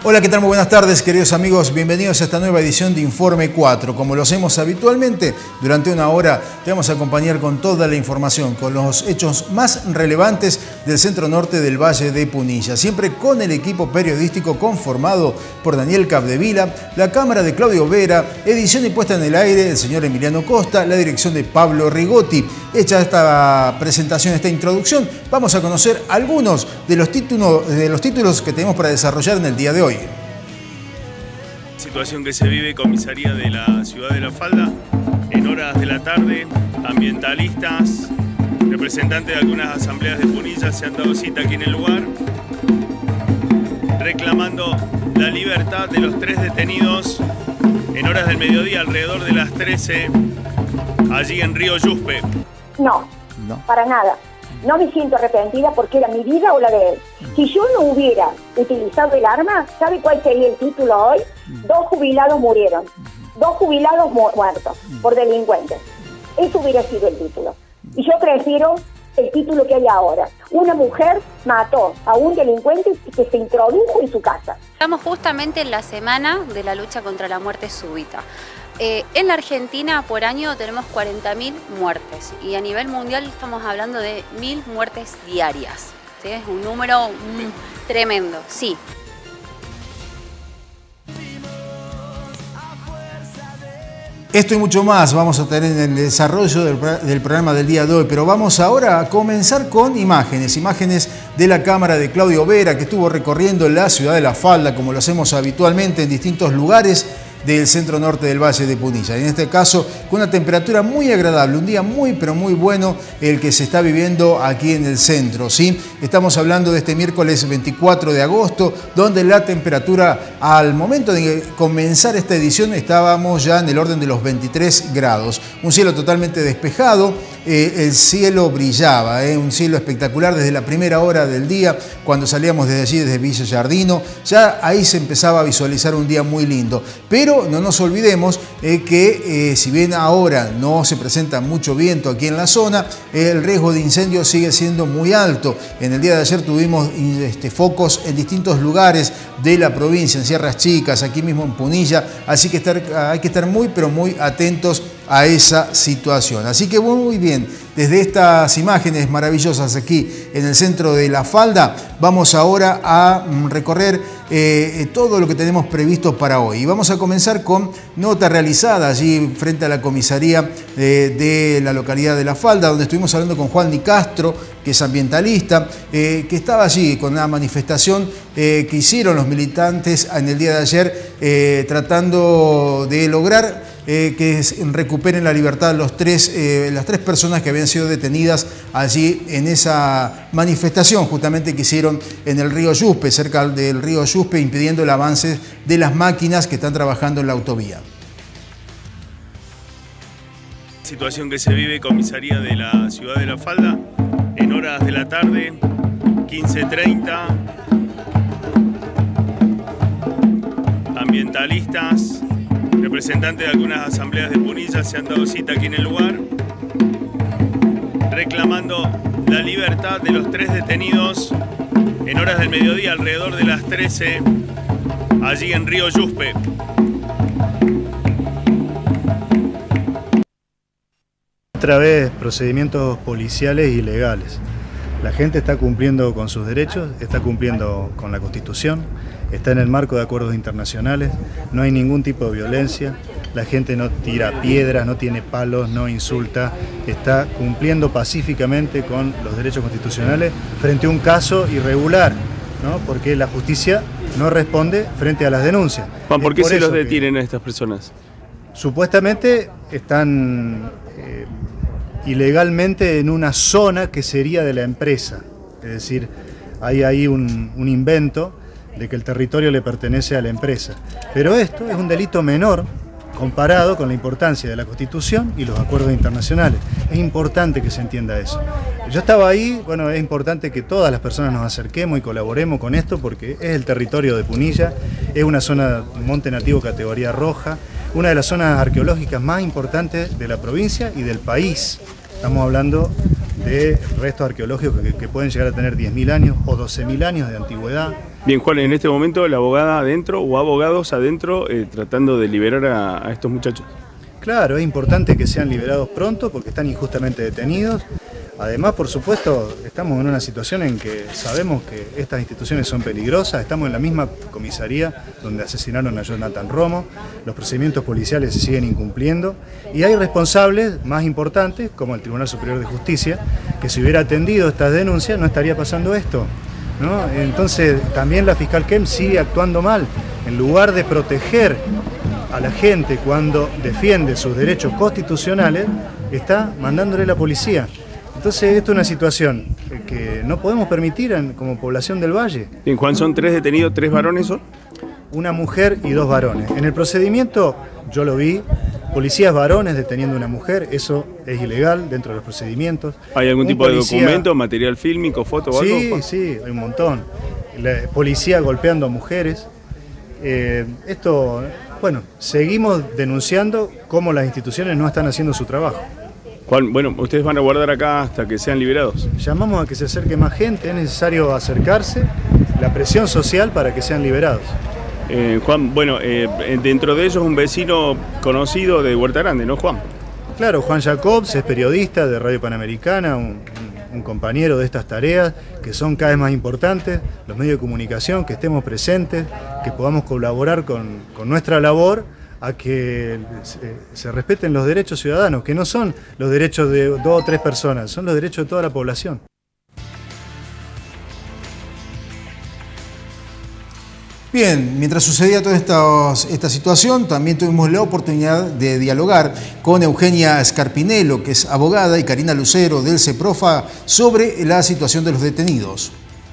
Hola, ¿qué tal? Muy buenas tardes, queridos amigos. Bienvenidos a esta nueva edición de Informe 4. Como lo hacemos habitualmente, durante una hora te vamos a acompañar con toda la información, con los hechos más relevantes del centro norte del Valle de Punilla. Siempre con el equipo periodístico conformado por Daniel Capdevila, la cámara de Claudio Vera, edición y puesta en el aire del señor Emiliano Costa, la dirección de Pablo Rigotti. Hecha esta presentación, esta introducción, vamos a conocer algunos de los títulos que tenemos para desarrollar en el día de hoy. Situación que se vive comisaría de la ciudad de La Falda. En horas de la tarde, ambientalistas, representantes de algunas asambleas de Punilla se han dado cita aquí en el lugar, reclamando la libertad de los 3 detenidos en horas del mediodía, alrededor de las 13, allí en Río Yuspe. No, para nada. No me siento arrepentida porque era mi vida o la de él. Si yo no hubiera utilizado el arma, ¿sabe cuál sería el título hoy? 2 jubilados murieron. 2 jubilados muertos por delincuentes. Eso hubiera sido el título. Y yo prefiero el título que hay ahora. Una mujer mató a un delincuente que se introdujo en su casa. Estamos justamente en la semana de la lucha contra la muerte súbita. En la Argentina por año tenemos 40.000 muertes y a nivel mundial estamos hablando de 1.000 muertes diarias. ¿Sí? Es un número tremendo, sí. Esto y mucho más vamos a tener en el desarrollo del programa del día de hoy, pero vamos ahora a comenzar con imágenes de la cámara de Claudio Vera, que estuvo recorriendo la ciudad de La Falda, como lo hacemos habitualmente en distintos lugares del centro norte del Valle de Punilla. En este caso, con una temperatura muy agradable, un día muy pero muy bueno el que se está viviendo aquí en el centro, ¿sí? Estamos hablando de este miércoles 24 de agosto, donde la temperatura al momento de comenzar esta edición estábamos ya en el orden de los 23 grados. Un cielo totalmente despejado, el cielo brillaba, un cielo espectacular desde la primera hora del día, cuando salíamos desde allí, desde Villa Giardino, ya ahí se empezaba a visualizar un día muy lindo. Pero no nos olvidemos que si bien ahora no se presenta mucho viento aquí en la zona, el riesgo de incendio sigue siendo muy alto. En el día de ayer tuvimos focos en distintos lugares de la provincia, en Sierras Chicas, aquí mismo en Punilla, así que hay que estar muy pero muy atentos a esa situación. Así que muy bien, desde estas imágenes maravillosas aquí en el centro de La Falda, vamos ahora a recorrer todo lo que tenemos previsto para hoy. Y vamos a comenzar con nota realizada allí frente a la comisaría de la localidad de La Falda, donde estuvimos hablando con Juan Di Castro, que es ambientalista, que estaba allí con una manifestación que hicieron los militantes en el día de ayer, tratando de lograr que recuperen la libertad las 3 personas que habían sido detenidas allí en esa manifestación justamente que hicieron en el río Yuspe, cerca del río Yuspe, impidiendo el avance de las máquinas que están trabajando en la autovía. Situación que se vive comisaría de la ciudad de La Falda en horas de la tarde, 15:30. Ambientalistas, representantes de algunas asambleas de Punilla se han dado cita aquí en el lugar, reclamando la libertad de los 3 detenidos en horas del mediodía, alrededor de las 13, allí en Río Yuspe. Otra vez procedimientos policiales ilegales. La gente está cumpliendo con sus derechos, está cumpliendo con la Constitución, está en el marco de acuerdos internacionales, no hay ningún tipo de violencia, la gente no tira piedras, no tiene palos, no insulta, está cumpliendo pacíficamente con los derechos constitucionales frente a un caso irregular, ¿no? Porque la justicia no responde frente a las denuncias. Juan, ¿por qué se los detienen a estas personas? Supuestamente están ilegalmente en una zona que sería de la empresa, es decir, hay ahí un invento de que el territorio le pertenece a la empresa. Pero esto es un delito menor comparado con la importancia de la Constitución y los acuerdos internacionales. Es importante que se entienda eso. Yo estaba ahí, bueno, es importante que todas las personas nos acerquemos y colaboremos con esto porque es el territorio de Punilla, es una zona monte nativo categoría roja, una de las zonas arqueológicas más importantes de la provincia y del país. Estamos hablando de restos arqueológicos que pueden llegar a tener 10.000 años o 12.000 años de antigüedad. Bien, Juan, en este momento la abogada adentro o abogados adentro tratando de liberar a estos muchachos. Claro, es importante que sean liberados pronto porque están injustamente detenidos. Además, por supuesto, estamos en una situación en que sabemos que estas instituciones son peligrosas. Estamos en la misma comisaría donde asesinaron a Jonathan Romo. Los procedimientos policiales se siguen incumpliendo. Y hay responsables más importantes, como el Tribunal Superior de Justicia, que si hubiera atendido estas denuncias no estaría pasando esto, ¿no? Entonces, también la fiscal Kem sigue actuando mal. En lugar de proteger a la gente cuando defiende sus derechos constitucionales, está mandándole la policía. Entonces esto es una situación que no podemos permitir como población del Valle. Bien, Juan, son 3 detenidos, 3 varones son. Una mujer y 2 varones. En el procedimiento, yo lo vi, policías varones deteniendo a una mujer, eso es ilegal dentro de los procedimientos. ¿Hay algún tipo de documento, material fílmico, foto o algo? Sí, sí, hay un montón. La policía golpeando a mujeres. Esto, bueno, seguimos denunciando cómo las instituciones no están haciendo su trabajo. Juan, bueno, ustedes van a guardar acá hasta que sean liberados. Llamamos a que se acerque más gente, es necesario acercarse, la presión social para que sean liberados. Juan, bueno, dentro de ellos un vecino conocido de Huerta Grande, ¿no, Juan? Claro, Juan Jacobs es periodista de Radio Panamericana, un compañero de estas tareas que son cada vez más importantes, los medios de comunicación, que estemos presentes, que podamos colaborar con nuestra labor a que se respeten los derechos ciudadanos, que no son los derechos de 2 o 3 personas, son los derechos de toda la población. Bien, mientras sucedía toda esta situación, también tuvimos la oportunidad de dialogar con Eugenia Scarpinello, que es abogada, y Karina Lucero del CEPROFA sobre la situación de los detenidos.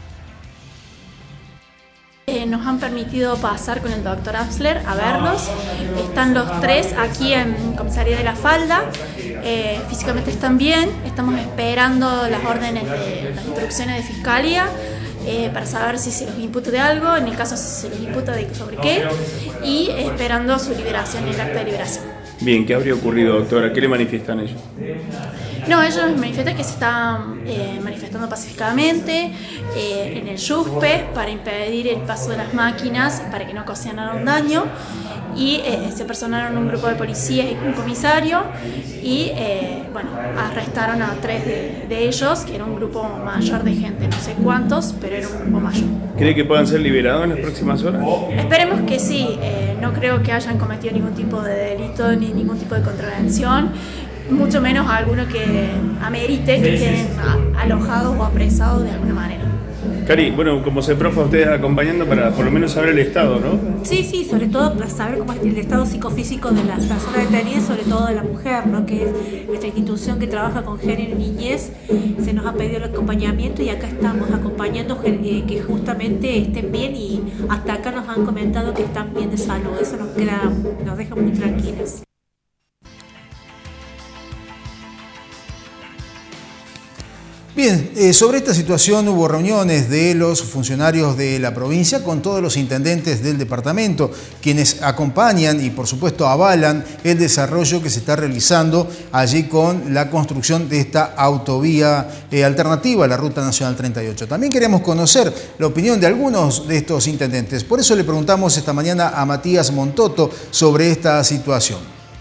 Nos han permitido pasar con el doctor Absler a verlos. Están los 3 aquí en Comisaría de la Falda. Físicamente están bien. Estamos esperando las órdenes de las instrucciones de Fiscalía para saber si se los imputa de algo, en el caso si se les imputa de sobre qué, y esperando su liberación, el acta de liberación. Bien, ¿qué habría ocurrido, doctora? ¿Qué le manifiestan ellos? No, ellos manifiestan que se están manifestando pacíficamente en el YUSPE para impedir el paso de las máquinas para que no ocasionaran daño, y se personaron un grupo de policías y un comisario y bueno, arrestaron a 3 de ellos, que era un grupo mayor de gente, no sé cuántos, pero era un grupo mayor. ¿Cree que puedan ser liberados en las próximas horas? Esperemos que sí, no creo que hayan cometido ningún tipo de delito ni ningún tipo de contravención, mucho menos alguno que amerite que queden alojados o apresados de alguna manera. Cari, bueno, como CEPROFA, ustedes acompañando para por lo menos saber el estado, ¿no? Sí, sí, sobre todo para saber cómo es el estado psicofísico de las personas detenidas, sobre todo de la mujer, ¿no? Que es nuestra institución que trabaja con género y niñez. Se nos ha pedido el acompañamiento y acá estamos acompañando que justamente estén bien, y hasta acá nos han comentado que están bien de salud. Eso nos deja muy tranquilos. Bien, sobre esta situación hubo reuniones de los funcionarios de la provincia con todos los intendentes del departamento, quienes acompañan y por supuesto avalan el desarrollo que se está realizando allí con la construcción de esta autovía alternativa a la Ruta Nacional 38. También queremos conocer la opinión de algunos de estos intendentes. Por eso le preguntamos esta mañana a Matías Montoto sobre esta situación.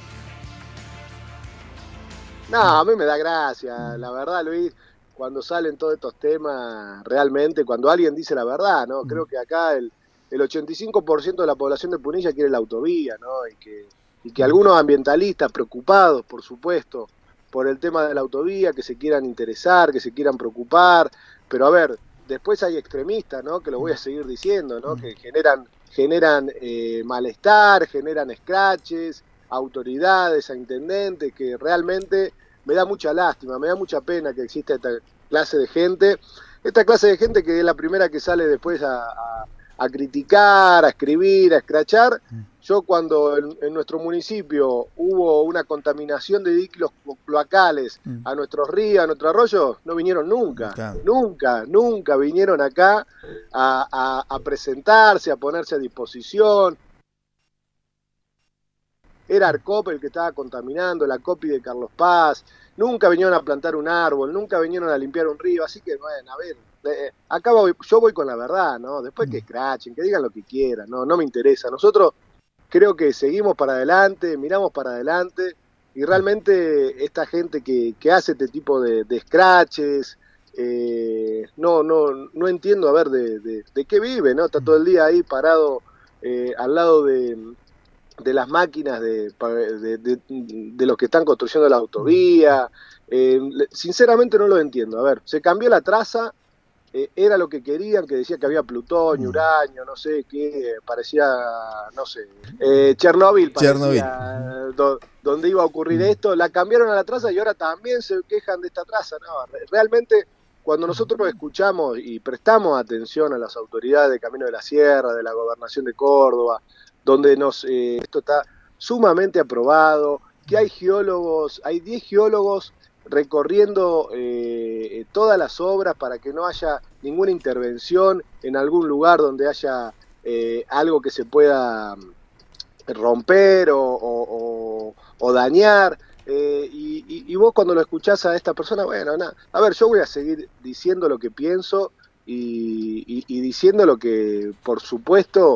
No, a mí me da gracia, la verdad, Luis. Cuando salen todos estos temas, realmente, cuando alguien dice la verdad, ¿no? Creo que acá el 85% de la población de Punilla quiere la autovía, ¿no? Y que algunos ambientalistas preocupados, por supuesto, por el tema de la autovía, que se quieran interesar, que se quieran preocupar, pero a ver, después hay extremistas, ¿no? Que lo voy a seguir diciendo, ¿no? Que generan malestar, generan escraches, autoridades, a intendentes, que realmente me da mucha lástima, me da mucha pena que exista esta clase de gente que es la primera que sale después a criticar, a escribir, a escrachar. Yo cuando en nuestro municipio hubo una contaminación de líquidos cloacales a nuestros ríos, a nuestro arroyo, no vinieron nunca, nunca vinieron acá a presentarse, a ponerse a disposición. Era Arcop el que estaba contaminando, la COPI de Carlos Paz, nunca vinieron a plantar un árbol, nunca vinieron a limpiar un río, así que bueno, a ver, acá yo voy con la verdad, ¿no? Después que escrachen, que digan lo que quieran, no me interesa. Nosotros creo que seguimos para adelante, miramos para adelante, y realmente esta gente que hace este tipo de scratches, no entiendo, a ver, de qué vive, ¿no? Está todo el día ahí parado al lado de las máquinas de los que están construyendo la autovía. Sinceramente no lo entiendo. A ver, se cambió la traza, era lo que querían, que decía que había plutonio, uranio, no sé qué, parecía, no sé, Chernobyl parecía donde iba a ocurrir esto. La cambiaron a la traza y ahora también se quejan de esta traza. No, realmente, cuando nosotros escuchamos y prestamos atención a las autoridades de Camino de la Sierra, de la Gobernación de Córdoba, donde esto está sumamente aprobado, que hay geólogos, hay 10 geólogos recorriendo todas las obras para que no haya ninguna intervención en algún lugar donde haya algo que se pueda romper o dañar. Y vos cuando lo escuchás a esta persona, bueno, a ver, yo voy a seguir diciendo lo que pienso y diciendo lo que, por supuesto,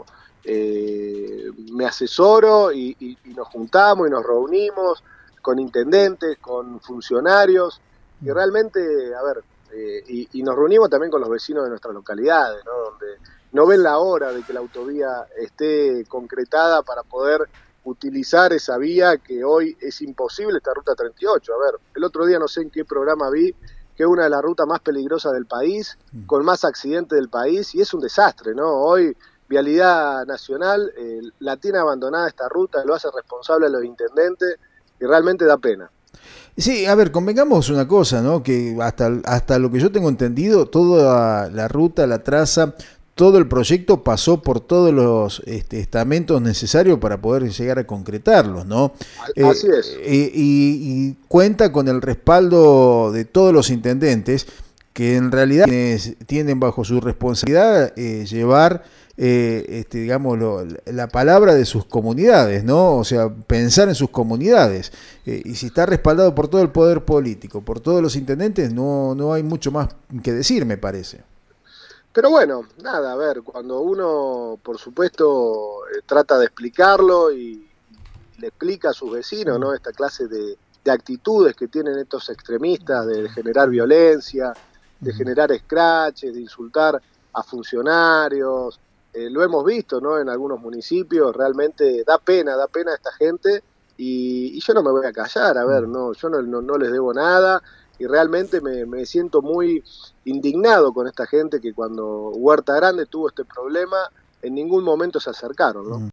me asesoro y nos juntamos y nos reunimos con intendentes, con funcionarios, y realmente, a ver, y nos reunimos también con los vecinos de nuestras localidades, ¿no? Donde no ven la hora de que la autovía esté concretada para poder utilizar esa vía que hoy es imposible, esta ruta 38. A ver, el otro día no sé en qué programa vi que es una de las rutas más peligrosas del país, con más accidentes del país, y es un desastre, ¿no? Hoy Vialidad Nacional la tiene abandonada esta ruta, lo hace responsable a los intendentes, y realmente da pena. Sí, a ver, convengamos una cosa, ¿no? Que hasta lo que yo tengo entendido, toda la ruta, la traza, todo el proyecto pasó por todos los estamentos necesarios para poder llegar a concretarlos, ¿no? Así es. Y cuenta con el respaldo de todos los intendentes, que en realidad tienen bajo su responsabilidad llevar digamos, la palabra de sus comunidades, ¿no? O sea, pensar en sus comunidades. Y si está respaldado por todo el poder político, por todos los intendentes, no hay mucho más que decir, me parece. Pero bueno, nada, a ver, cuando uno, por supuesto, trata de explicarlo y le explica a sus vecinos, ¿no? Esta clase de actitudes que tienen estos extremistas de generar violencia, de generar scratches, de insultar a funcionarios. Lo hemos visto, ¿no? En algunos municipios, realmente da pena a esta gente, y yo no me voy a callar, a ver, no, yo no les debo nada, y realmente me siento muy indignado con esta gente que cuando Huerta Grande tuvo este problema, en ningún momento se acercaron, ¿no?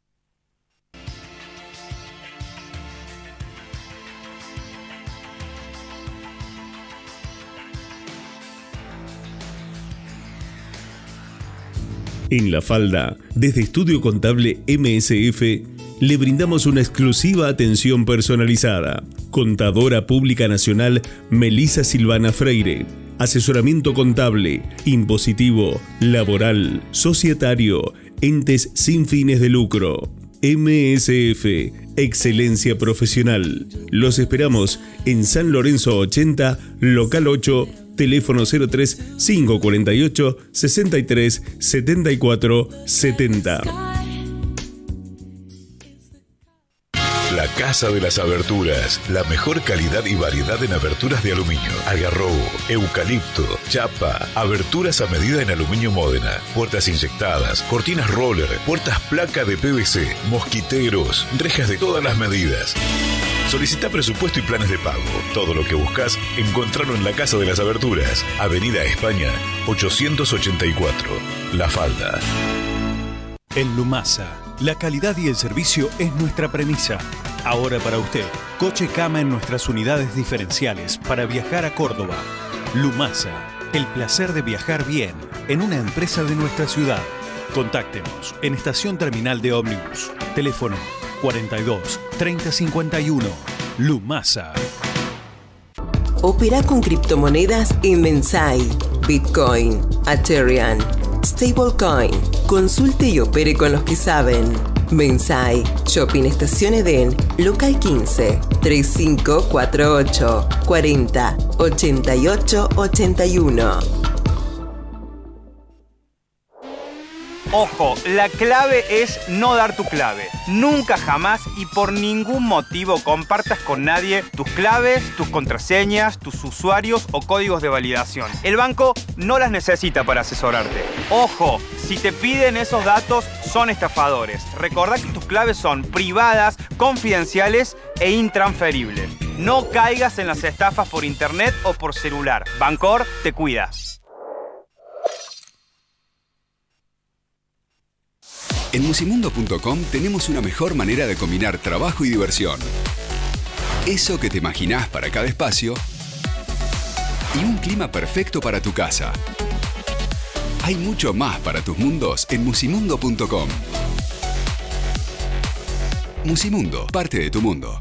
En La Falda, desde Estudio Contable MSF, le brindamos una exclusiva atención personalizada. Contadora Pública Nacional Melissa Silvana Freire. Asesoramiento contable, impositivo, laboral, societario, entes sin fines de lucro. MSF, excelencia profesional. Los esperamos en San Lorenzo 80, local 8, teléfono 03 548 63 74 70. La Casa de las Aberturas, la mejor calidad y variedad en aberturas de aluminio, algarrobo, eucalipto, chapa, aberturas a medida en aluminio Módena, puertas inyectadas, cortinas roller, puertas placa de PVC, mosquiteros, rejas de todas las medidas. Solicita presupuesto y planes de pago. Todo lo que buscas, encontrarlo en la Casa de las Aberturas, Avenida España, 884, La Falda. En Lumasa, la calidad y el servicio es nuestra premisa. Ahora para usted, coche cama en nuestras unidades diferenciales para viajar a Córdoba. Lumasa, el placer de viajar bien en una empresa de nuestra ciudad. Contáctenos en Estación Terminal de Ómnibus. Teléfono 42 30 51. Lumasa. Opera con criptomonedas en Mensai, Bitcoin, Ethereum, Stablecoin. Consulte y opere con los que saben. Mensai, Shopping Estación Edén, local 15, 3548 40 88 81. Ojo, la clave es no dar tu clave. Nunca, jamás y por ningún motivo compartas con nadie tus claves, tus contraseñas, tus usuarios o códigos de validación. El banco no las necesita para asesorarte. Ojo, si te piden esos datos son estafadores. Recordá que tus claves son privadas, confidenciales e intransferibles. No caigas en las estafas por internet o por celular. Bancor te cuida. En musimundo.com tenemos una mejor manera de combinar trabajo y diversión. Eso que te imaginás para cada espacio y un clima perfecto para tu casa. Hay mucho más para tus mundos en musimundo.com. Musimundo, parte de tu mundo.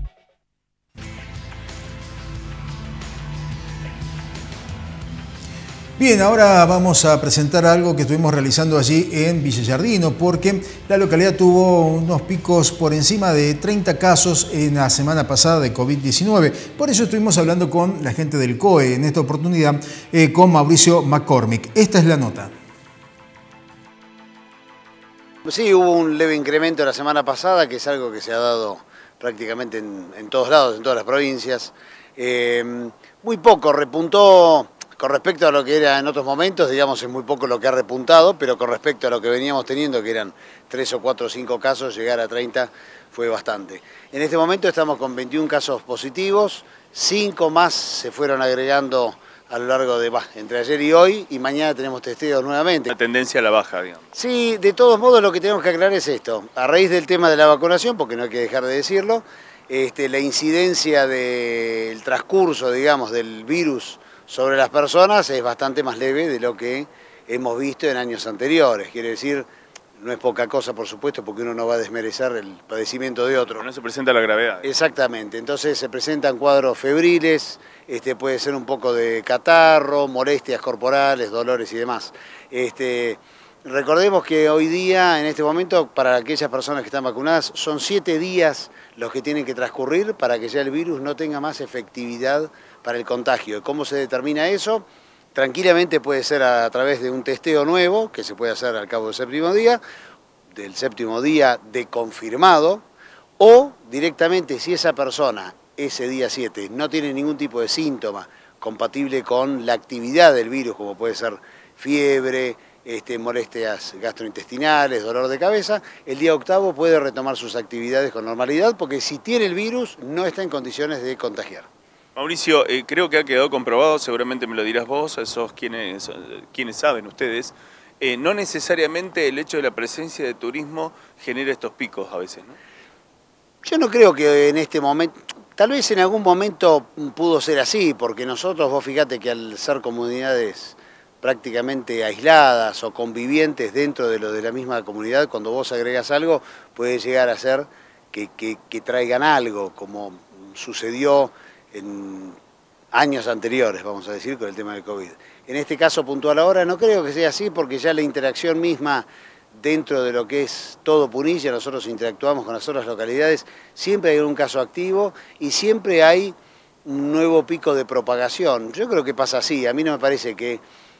Bien, ahora vamos a presentar algo que estuvimos realizando allí en Villa Giardino, porque la localidad tuvo unos picos por encima de 30 casos en la semana pasada de COVID-19. Por eso estuvimos hablando con la gente del COE, en esta oportunidad con Mauricio McCormick. Esta es la nota. Sí, hubo un leve incremento la semana pasada, que es algo que se ha dado prácticamente en todos lados, en todas las provincias. Muy poco, repuntó. Con respecto a lo que era en otros momentos, digamos, es muy poco lo que ha repuntado, pero con respecto a lo que veníamos teniendo, que eran 3 o 4 o 5 casos, llegar a 30 fue bastante. En este momento estamos con 21 casos positivos, 5 más se fueron agregando a lo largo de, entre ayer y hoy, y mañana tenemos testeos nuevamente. La tendencia a la baja, digamos. Sí, de todos modos lo que tenemos que aclarar es esto. A raíz del tema de la vacunación, porque no hay que dejar de decirlo, la incidencia del transcurso, digamos, del virus sobre las personas es bastante más leve de lo que hemos visto en años anteriores. Quiere decir, no es poca cosa, por supuesto, porque uno no va a desmerecer el padecimiento de otro. Pero no se presenta la gravedad. Exactamente, entonces se presentan cuadros febriles, puede ser un poco de catarro, molestias corporales, dolores y demás. Recordemos que hoy día, en este momento, para aquellas personas que están vacunadas, son 7 días los que tienen que transcurrir para que ya el virus no tenga más efectividad para el contagio. ¿Cómo se determina eso? Tranquilamente puede ser a través de un testeo nuevo, que se puede hacer al cabo del 7º día de confirmado, o directamente si esa persona ese día 7 no tiene ningún tipo de síntoma compatible con la actividad del virus, como puede ser fiebre, molestias gastrointestinales, dolor de cabeza, el día 8º puede retomar sus actividades con normalidad, porque si tiene el virus no está en condiciones de contagiar. Mauricio, creo que ha quedado comprobado, seguramente me lo dirás vos, sos quienes saben ustedes, no necesariamente el hecho de la presencia de turismo genera estos picos a veces, ¿no? Yo no creo que en este momento, tal vez en algún momento pudo ser así, porque nosotros, vos fíjate que al ser comunidades prácticamente aisladas o convivientes dentro de lo de la misma comunidad, cuando vos agregás algo, puede llegar a ser que traigan algo, como sucedió en años anteriores, vamos a decir, con el tema del COVID. En este caso puntual ahora no creo que sea así, porque ya la interacción misma dentro de lo que es todo Punilla, nosotros interactuamos con las otras localidades, siempre hay un caso activo y siempre hay un nuevo pico de propagación. Yo creo que pasa así, a mí no me parece que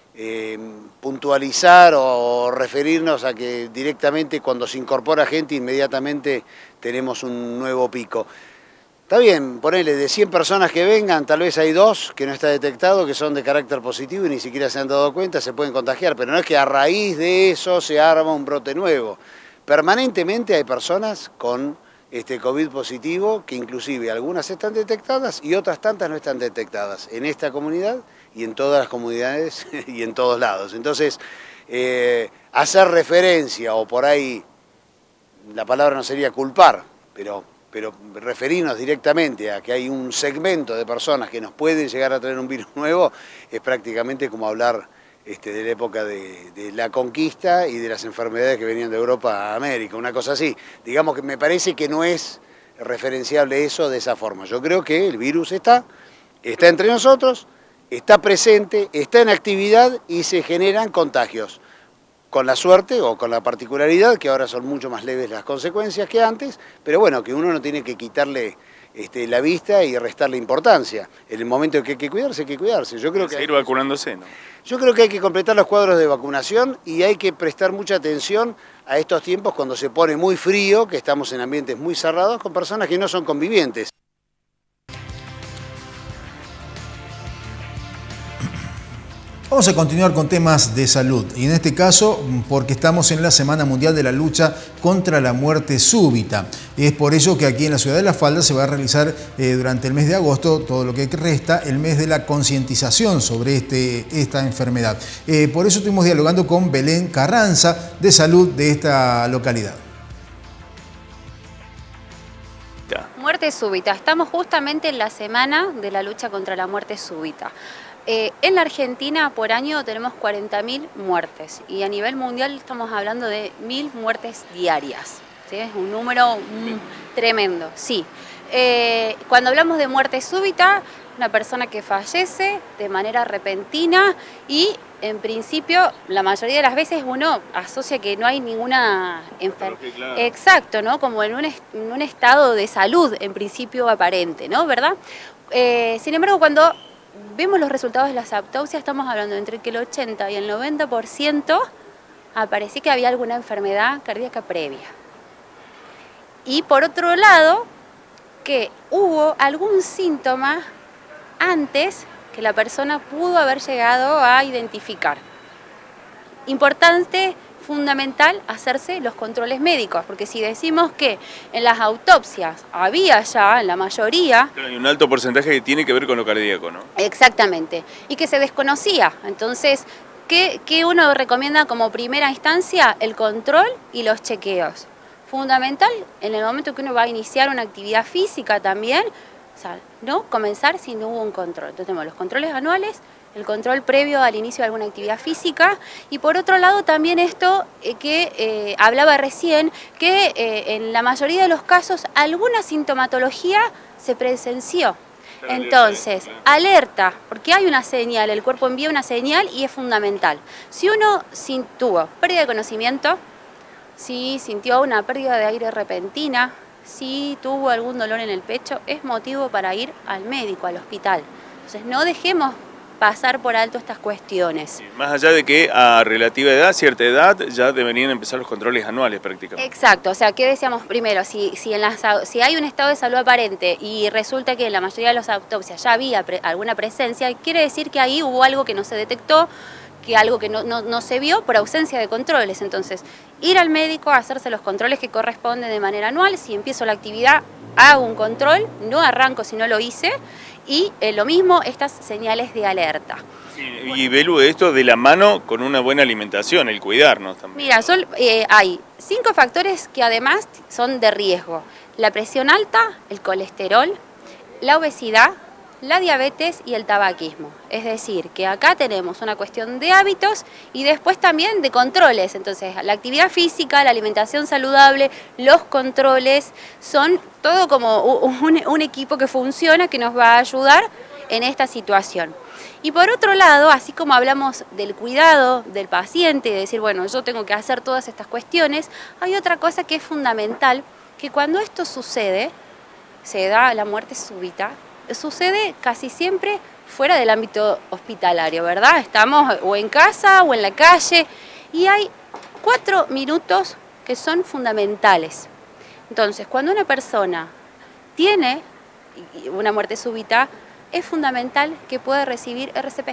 puntualizar o referirnos a que directamente cuando se incorpora gente inmediatamente tenemos un nuevo pico. Está bien, ponele, de 100 personas que vengan, tal vez hay 2 que no está detectado, que son de carácter positivo y ni siquiera se han dado cuenta, se pueden contagiar, pero no es que a raíz de eso se arma un brote nuevo. Permanentemente hay personas con COVID positivo, que inclusive algunas están detectadas y otras tantas no están detectadas en esta comunidad y en todas las comunidades y en todos lados. Entonces, hacer referencia, o por ahí, la palabra no sería culpar, pero referirnos directamente a que hay un segmento de personas que nos pueden llegar a traer un virus nuevo, es prácticamente como hablar de la época de la conquista y de las enfermedades que venían de Europa a América, una cosa así. Digamos que me parece que no es referenciable eso de esa forma. Yo creo que el virus está entre nosotros, está presente, está en actividad y se generan contagios. con la suerte o con la particularidad que ahora son mucho más leves las consecuencias que antes, pero bueno, que uno no tiene que quitarle la vista y restarle importancia. En el momento en que hay que cuidarse, hay que cuidarse. Yo creo que seguir vacunándose, ¿no? Yo creo que hay que completar los cuadros de vacunación y hay que prestar mucha atención a estos tiempos cuando se pone muy frío, que estamos en ambientes muy cerrados con personas que no son convivientes. Vamos a continuar con temas de salud y en este caso porque estamos en la Semana Mundial de la Lucha contra la Muerte Súbita. Es por ello que aquí en la ciudad de La Falda se va a realizar durante el mes de agosto, todo lo que resta, el mes de la concientización sobre esta enfermedad. Por eso estuvimos dialogando con Belén Carranza de salud de esta localidad. Muerte súbita. Estamos justamente en la Semana de la Lucha contra la Muerte Súbita. En la Argentina por año tenemos 40.000 muertes y a nivel mundial estamos hablando de 1.000 muertes diarias. ¿Sí? Es un número tremendo, sí. Cuando hablamos de muerte súbita, una persona que fallece de manera repentina y en principio la mayoría de las veces uno asocia que no hay ninguna enfermedad. Claro. Exacto, ¿no? Como en un estado de salud en principio aparente, ¿no? ¿Verdad? Sin embargo, cuando vemos los resultados de las autopsias, estamos hablando entre que el 80 y el 90% aparecía que había alguna enfermedad cardíaca previa. Y por otro lado, que hubo algún síntoma antes que la persona pudo haber llegado a identificar. Importante, fundamental, hacerse los controles médicos, porque si decimos que en las autopsias había ya, en la mayoría... Hay un alto porcentaje que tiene que ver con lo cardíaco, ¿no? Exactamente, y que se desconocía. Entonces, ¿qué uno recomienda como primera instancia? El control y los chequeos. Fundamental, en el momento que uno va a iniciar una actividad física también, o sea, no comenzar si no hubo un control. Entonces tenemos los controles anuales, el control previo al inicio de alguna actividad física y por otro lado también esto que hablaba recién, que en la mayoría de los casos alguna sintomatología se presenció. Entonces, alerta, porque hay una señal, el cuerpo envía una señal y es fundamental. Si uno tuvo pérdida de conocimiento, si sintió una pérdida de aire repentina, si tuvo algún dolor en el pecho, es motivo para ir al médico, al hospital. Entonces, no dejemos pasar por alto estas cuestiones. Más allá de que a relativa edad, cierta edad, ya deberían empezar los controles anuales prácticamente. Exacto, o sea, ¿qué decíamos primero? Si hay un estado de salud aparente y resulta que en la mayoría de las autopsias ya había alguna presencia, quiere decir que ahí hubo algo que no se detectó, que algo que no se vio por ausencia de controles. Entonces, ir al médico, hacerse los controles que corresponden de manera anual. Si empiezo la actividad, hago un control, no arranco si no lo hice. Y lo mismo, estas señales de alerta. Y Belu, esto de la mano con una buena alimentación, el cuidarnos también. Mira, hay 5 factores que además son de riesgo. La presión alta, el colesterol, la obesidad, la diabetes y el tabaquismo. Es decir, que acá tenemos una cuestión de hábitos y después también de controles. Entonces, la actividad física, la alimentación saludable, los controles, son todo como un equipo que funciona, que nos va a ayudar en esta situación. Y por otro lado, así como hablamos del cuidado del paciente, de decir, bueno, yo tengo que hacer todas estas cuestiones, hay otra cosa que es fundamental, que cuando esto sucede, se da la muerte súbita, sucede casi siempre fuera del ámbito hospitalario, ¿verdad? Estamos o en casa o en la calle y hay 4 minutos que son fundamentales. Entonces, cuando una persona tiene una muerte súbita, es fundamental que pueda recibir RCP.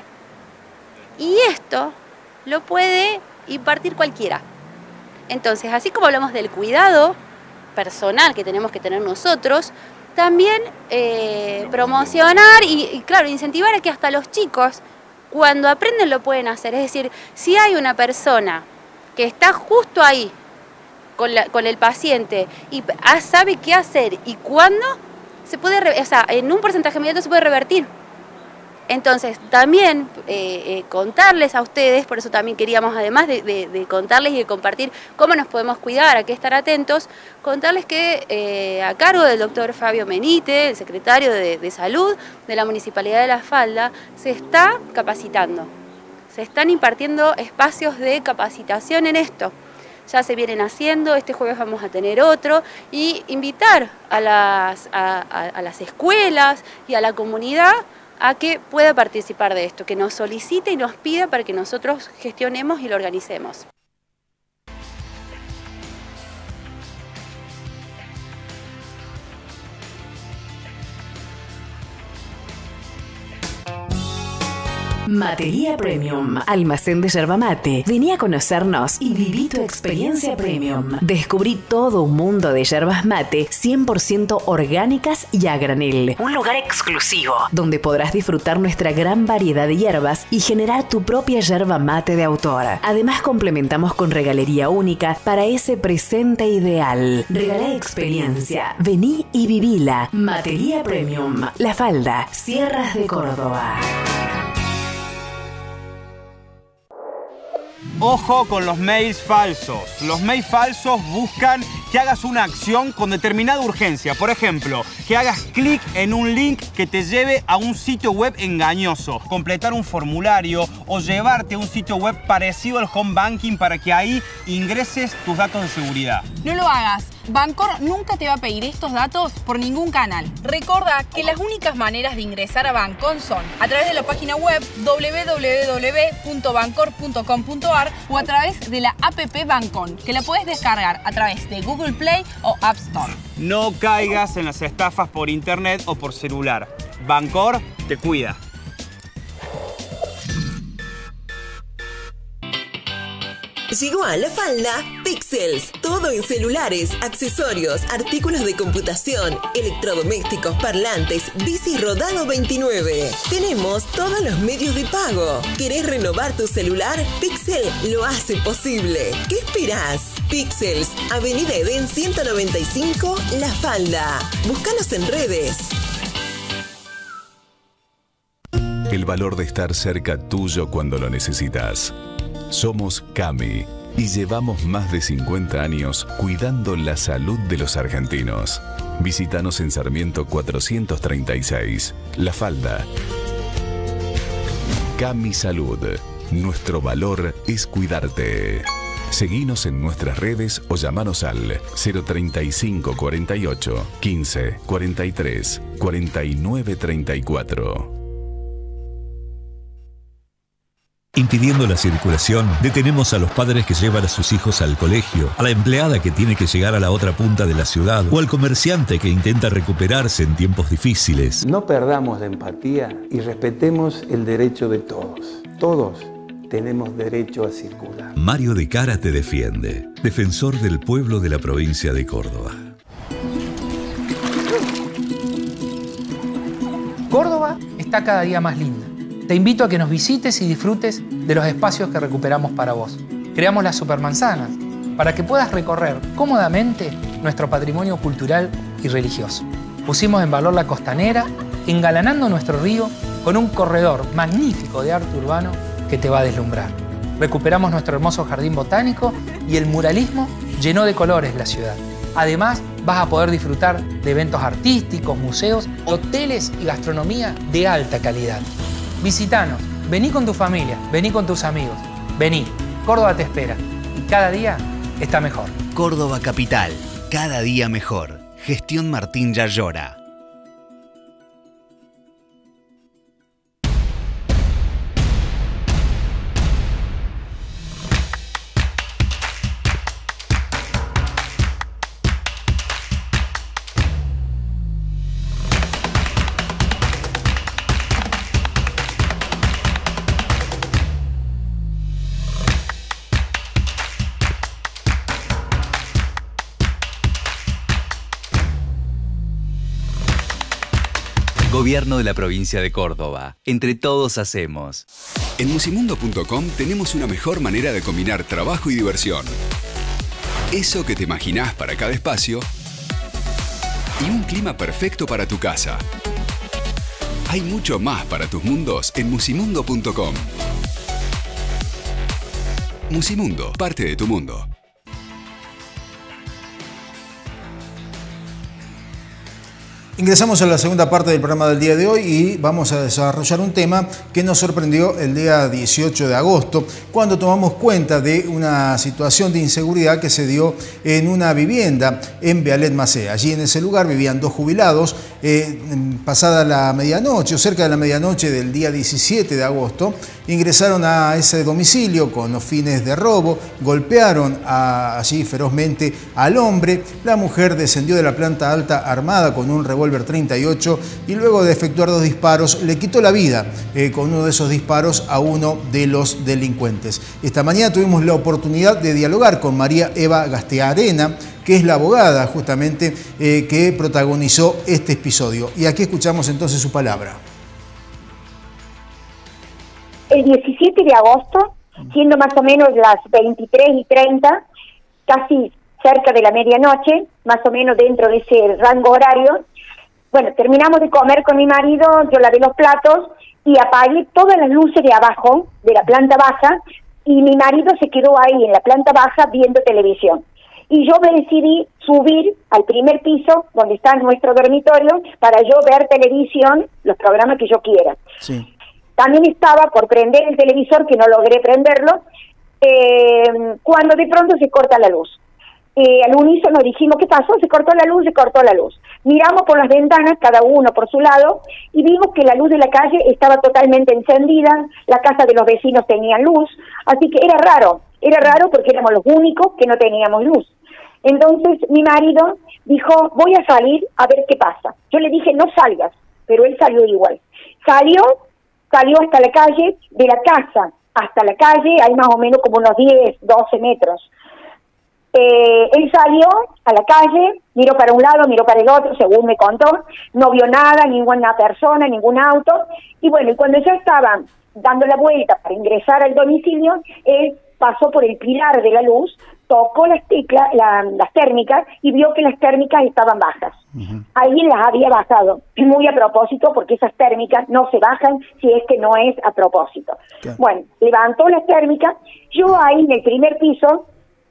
Y esto lo puede impartir cualquiera. Entonces, así como hablamos del cuidado personal que tenemos que tener nosotros, también promocionar y claro, incentivar a que hasta los chicos, cuando aprenden, lo pueden hacer. Es decir, si hay una persona que está justo ahí con el paciente y sabe qué hacer y cuándo, se puede, o sea, en un porcentaje inmediato se puede revertir. Entonces, también contarles a ustedes, por eso también queríamos, además de contarles y de compartir cómo nos podemos cuidar, a qué estar atentos, contarles que a cargo del doctor Fabio Menite, el secretario de Salud de la Municipalidad de La Falda, se está capacitando se están impartiendo espacios de capacitación en esto. Ya se vienen haciendo, este jueves vamos a tener otro, y invitar a las escuelas y a la comunidad a que pueda participar de esto, que nos solicite y nos pida para que nosotros gestionemos y lo organicemos. Matería Premium, almacén de yerba mate. Vení a conocernos y viví tu experiencia premium. Descubrí todo un mundo de yerbas mate 100% orgánicas y a granel. Un lugar exclusivo donde podrás disfrutar nuestra gran variedad de hierbas y generar tu propia yerba mate de autor. Además complementamos con regalería única para ese presente ideal. Regalá experiencia, vení y vivila. Matería Premium, La Falda, Sierras de Córdoba. Ojo con los mails falsos. Los mails falsos buscan que hagas una acción con determinada urgencia. Por ejemplo, que hagas clic en un link que te lleve a un sitio web engañoso, completar un formulario o llevarte a un sitio web parecido al home banking para que ahí ingreses tus datos de seguridad. No lo hagas. Bancor nunca te va a pedir estos datos por ningún canal. Recordá que las únicas maneras de ingresar a Bancon son a través de la página web www.bancor.com.ar o a través de la app Bancon, que la puedes descargar a través de Google Play o App Store. No caigas en las estafas por internet o por celular. Bancor te cuida. Llegó a La Falda Pixels, todo en celulares, accesorios, artículos de computación, electrodomésticos, parlantes, bici rodado 29. Tenemos todos los medios de pago. ¿Querés renovar tu celular? Pixel lo hace posible. ¿Qué esperás? Pixels, Avenida Edén 195, La Falda. Búscanos en redes. El valor de estar cerca tuyo cuando lo necesitas. Somos Cami y llevamos más de 50 años cuidando la salud de los argentinos. Visítanos en Sarmiento 436, La Falda. Cami Salud. Nuestro valor es cuidarte. Seguinos en nuestras redes o llamanos al 035 48 15 43 49 34. Impidiendo la circulación, detenemos a los padres que llevan a sus hijos al colegio, a la empleada que tiene que llegar a la otra punta de la ciudad o al comerciante que intenta recuperarse en tiempos difíciles. No perdamos la empatía y respetemos el derecho de todos. Todos tenemos derecho a circular. Mario de Cara te defiende, defensor del pueblo de la provincia de Córdoba. Córdoba está cada día más linda. Te invito a que nos visites y disfrutes de los espacios que recuperamos para vos. Creamos las supermanzanas para que puedas recorrer cómodamente nuestro patrimonio cultural y religioso. Pusimos en valor la costanera, engalanando nuestro río con un corredor magnífico de arte urbano que te va a deslumbrar. Recuperamos nuestro hermoso jardín botánico y el muralismo llenó de colores la ciudad. Además, vas a poder disfrutar de eventos artísticos, museos, hoteles y gastronomía de alta calidad. Visítanos, vení con tu familia, vení con tus amigos. Vení, Córdoba te espera y cada día está mejor. Córdoba Capital, cada día mejor. Gestión Martín Yayora. Gobierno de la provincia de Córdoba. Entre todos hacemos. En musimundo.com tenemos una mejor manera de combinar trabajo y diversión. Eso que te imaginás para cada espacio y un clima perfecto para tu casa. Hay mucho más para tus mundos en musimundo.com. Musimundo, parte de tu mundo. Ingresamos a la segunda parte del programa del día de hoy y vamos a desarrollar un tema que nos sorprendió el día 18 de agosto, cuando tomamos cuenta de una situación de inseguridad que se dio en una vivienda en Bealet Macé. Allí en ese lugar vivían dos jubilados. Pasada la medianoche o cerca de la medianoche del día 17 de agosto, ingresaron a ese domicilio con los fines de robo, golpearon allí ferozmente al hombre. La mujer descendió de la planta alta armada con un revólver 38 y luego de efectuar 2 disparos le quitó la vida con uno de esos disparos a uno de los delincuentes. Esta mañana tuvimos la oportunidad de dialogar con María Eva Gastearena, que es la abogada justamente que protagonizó este episodio. Y aquí escuchamos entonces su palabra. El 17 de agosto, siendo más o menos las 23:30, casi cerca de la medianoche, más o menos dentro de ese rango horario, bueno, terminamos de comer con mi marido, yo lavé los platos y apagué todas las luces de abajo, de la planta baja, y mi marido se quedó ahí en la planta baja viendo televisión. Y yo me decidí subir al primer piso, donde está nuestro dormitorio, para yo ver televisión, los programas que yo quiera. Sí. También estaba por prender el televisor, que no logré prenderlo, cuando de pronto se corta la luz. Al unísono dijimos, ¿qué pasó? Se cortó la luz, se cortó la luz. Miramos por las ventanas, cada uno por su lado, y vimos que la luz de la calle estaba totalmente encendida, la casa de los vecinos tenía luz, así que era raro porque éramos los únicos que no teníamos luz. Entonces mi marido dijo, voy a salir a ver qué pasa. Yo le dije, no salgas, pero él salió igual. Salió hasta la calle, de la casa hasta la calle, hay más o menos como unos 10, 12 metros. Él salió a la calle, miró para un lado, miró para el otro, según me contó, no vio nada, ninguna persona, ningún auto, y bueno, y cuando ya estaba dando la vuelta para ingresar al domicilio, él pasó por el pilar de la luz, tocó las teclas, las térmicas, y vio que las térmicas estaban bajas. Alguien las había bajado, muy a propósito, porque esas térmicas no se bajan si es que no es a propósito. Bueno, levantó las térmicas, yo ahí en el primer piso,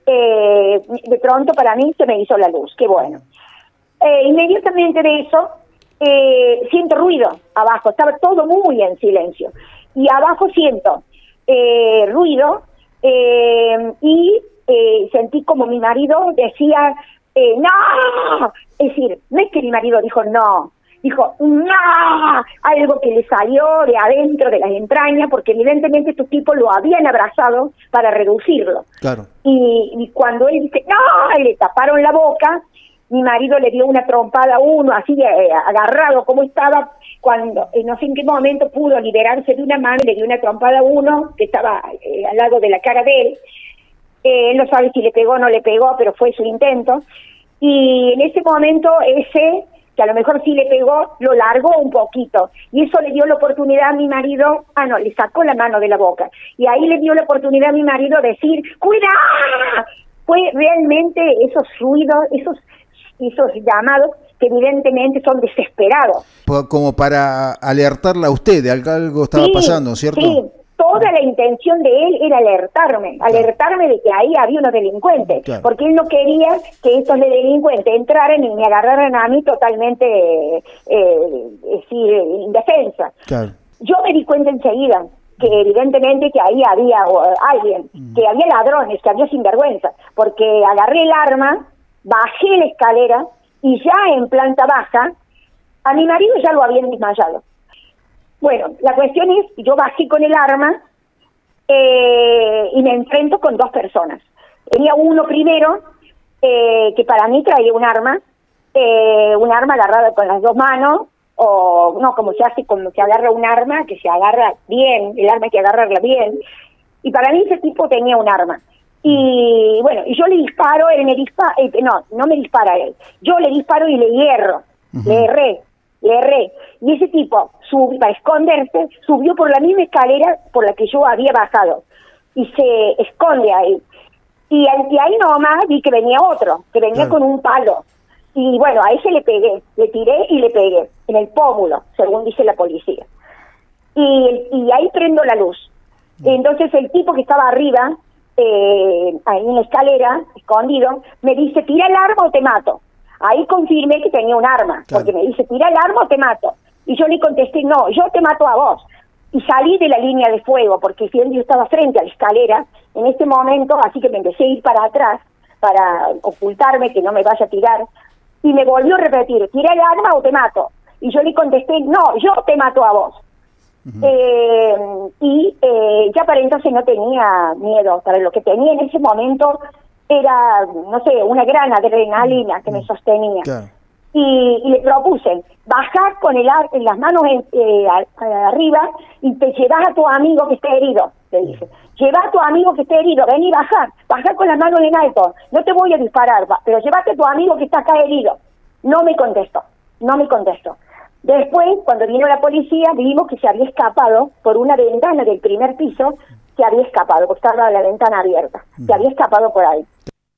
de pronto para mí se me hizo la luz, qué bueno. Inmediatamente de eso, siento ruido abajo, estaba todo muy en silencio. Y abajo siento ruido y sentí como mi marido decía, ¡no! Es decir, no es que mi marido dijo no, dijo ¡no! Algo que le salió de adentro de las entrañas, porque evidentemente estos tipos lo habían abrazado para reducirlo. Claro. Y cuando él dice ¡no! Le taparon la boca, mi marido le dio una trompada a uno, así agarrado como estaba, cuando no sé en qué momento pudo liberarse de una mano, le dio una trompada a uno que estaba al lado de la cara de él. Él no sabe si le pegó o no le pegó, pero fue su intento. Y en ese momento ese, que a lo mejor sí le pegó, lo largó un poquito. Y eso le dio la oportunidad a mi marido, le sacó la mano de la boca. Y ahí le dio la oportunidad a mi marido de decir, ¡cuidado! Fue realmente esos ruidos, esos llamados que evidentemente son desesperados. Como para alertarla a usted de algo estaba pasando, ¿cierto? Sí, toda la intención de él era alertarme de que ahí había unos delincuentes, porque él no quería que estos delincuentes entraran y me agarraran a mí totalmente indefensa. Claro. Yo me di cuenta enseguida que evidentemente que ahí había alguien, que había ladrones, que había sinvergüenza, porque agarré el arma, bajé la escalera y ya en planta baja, a mi marido ya lo habían desmayado. Bueno, la cuestión es, yo bajé con el arma y me enfrento con dos personas. Tenía uno primero, que para mí traía un arma agarrada con las dos manos, o no, como se agarra un arma, que se agarra bien, el arma hay que agarrarla bien, y para mí ese tipo tenía un arma. Y bueno, y yo le disparo, él me dispara, no me dispara él, yo le disparo y le hierro, le erré, y ese tipo, para esconderse, subió por la misma escalera por la que yo había bajado, y se esconde ahí, y ahí nomás vi que venía otro, que venía con un palo, y bueno, a ese le pegué, le tiré y le pegué, en el pómulo, según dice la policía, y ahí prendo la luz. Entonces el tipo que estaba arriba, ahí en la escalera, escondido, me dice, tira el arma o te mato. Ahí confirmé que tenía un arma, porque me dice, tira el arma o te mato. Y yo le contesté, no, yo te mato a vos. Y salí de la línea de fuego, porque yo estaba frente a la escalera en este momento, así que me empecé a ir para atrás, para ocultarme, que no me vaya a tirar. Y me volvió a repetir, tira el arma o te mato. Y yo le contesté, no, yo te mato a vos. Ya para entonces no tenía miedo, para lo que tenía en ese momento era, no sé, una gran adrenalina que me sostenía. Y le propuse bajar con las manos arriba y te llevas a tu amigo que esté herido, le dije. Lleva a tu amigo que esté herido, ven y bajar con las manos en alto. No te voy a disparar, pero llevate a tu amigo que está acá herido. No me contestó. Después, cuando vino la policía, vimos que se había escapado por una ventana del primer piso, se había escapado, porque estaba la ventana abierta. Se había escapado por ahí.